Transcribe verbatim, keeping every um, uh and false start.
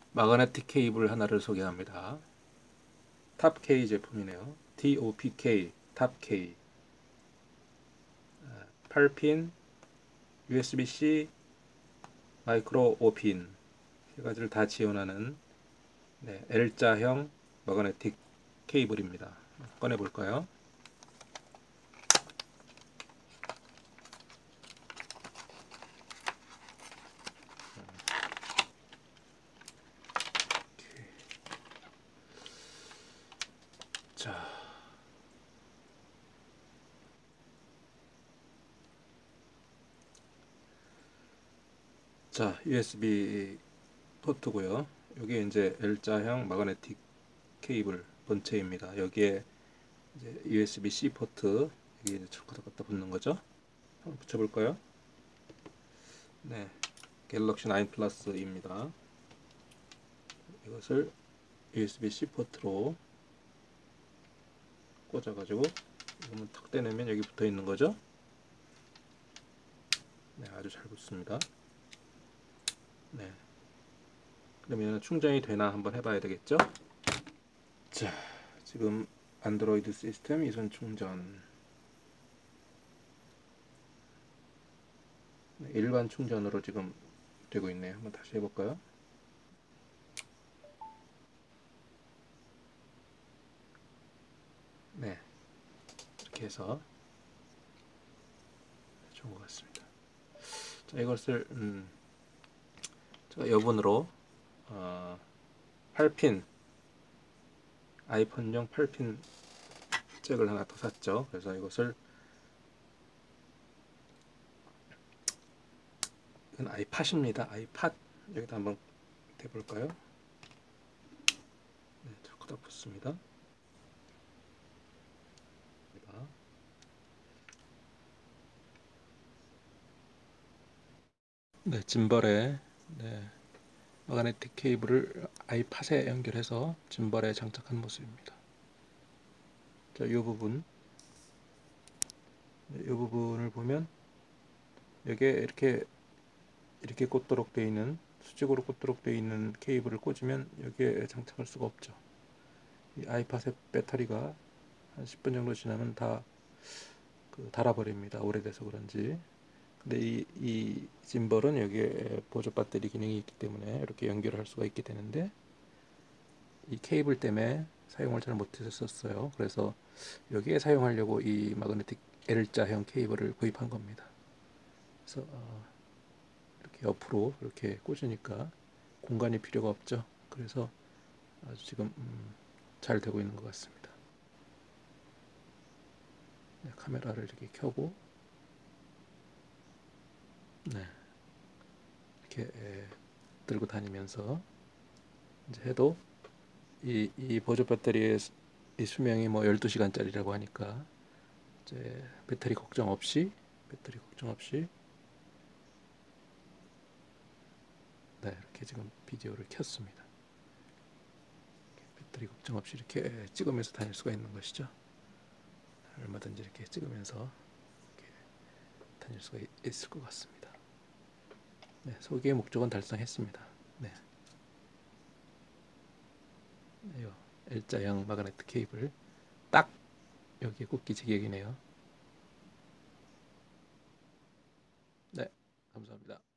마그네틱 케이블 하나를 소개합니다. 탑K 제품이네요. TOPK, 탑K. 팔 핀, 유에스비-C, 마이크로 오 핀 세 가지를 다 지원하는 네, L자형 마그네틱 케이블입니다. 꺼내 볼까요? 자, 자, 유에스비 포트고요. 여기 이제 L자형 마그네틱 케이블 본체입니다. 여기에 이제 유에스비-C 포트 여기 이제 철코드 갖다 붙는 거죠. 한번 붙여볼까요? 네, 갤럭시 나인 플러스입니다. 이것을 유에스비-C 포트로 꽂아가지고 이거만 탁 떼내면 여기 붙어 있는 거죠. 네, 아주 잘 붙습니다. 네, 그러면 충전이 되나 한번 해봐야 되겠죠. 자, 지금 안드로이드 시스템 이선 충전, 네, 일반 충전으로 지금 되고 있네요. 한번 다시 해볼까요? 네, 이렇게 해서 좋은 것 같습니다. 자, 이것을 음, 제가 여분으로 어, 팔 핀 아이폰용 팔 핀 잭을 하나 더 샀죠. 그래서 이것을 이건 아이팟입니다. 아이팟 여기다 한번 대볼까요? 네, 자꾸 붙습니다. 네, 짐벌에 네, 마그네틱 케이블을 아이팟에 연결해서 짐벌에 장착한 모습입니다. 자, 이 부분, 이 부분을 보면 여기에 이렇게 이렇게 꽂도록 되어 있는 수직으로 꽂도록 되어 있는 케이블을 꽂으면 여기에 장착할 수가 없죠. 이 아이팟의 배터리가 한 십 분 정도 지나면 다 그 닳아버립니다. 오래돼서 그런지. 근데 이, 이 짐벌은 여기에 보조 배터리 기능이 있기 때문에 이렇게 연결할 수가 있게 되는데 이 케이블 때문에 사용을 잘 못했었어요. 그래서 여기에 사용하려고 이 마그네틱 L자형 케이블을 구입한 겁니다. 그래서 어, 이렇게 옆으로 이렇게 꽂으니까 공간이 필요가 없죠. 그래서 아주 지금 음, 잘 되고 있는 것 같습니다. 네, 카메라를 이렇게 켜고 네, 이렇게 에, 들고 다니면서 이제 해도 이, 이 보조 배터리의 이 수명이 뭐 열두 시간짜리라고 하니까 이제 배터리 걱정 없이 배터리 걱정 없이 네, 이렇게 지금 비디오를 켰습니다. 배터리 걱정 없이 이렇게 찍으면서 다닐 수가 있는 것이죠. 얼마든지 이렇게 찍으면서 이렇게 다닐 수가 있을 것 같습니다. 네, 소기의 목적은 달성했습니다. 네, 이 L자형 마그네틱 케이블 딱 여기에 꽂기 제격이네요. 네, 감사합니다.